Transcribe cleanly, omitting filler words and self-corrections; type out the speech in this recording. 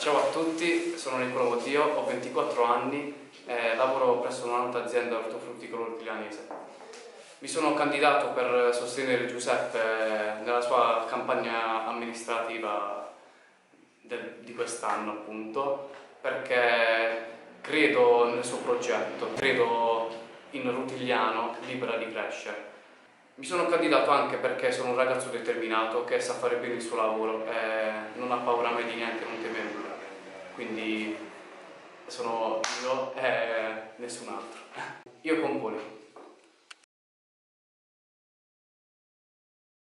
Ciao a tutti, sono Nicola Bottio, ho 24 anni e lavoro presso una nota azienda ortofrutticolo tiglianese. Mi sono candidato per sostenere Giuseppe nella sua campagna amministrativa di quest'anno, appunto, perché credo nel suo progetto, credo in Rutigliano libera di crescere. Mi sono candidato anche perché sono un ragazzo determinato che sa fare bene il suo lavoro e non ha paura mai di niente, non teme nulla. Quindi sono io e nessun altro. Io componi.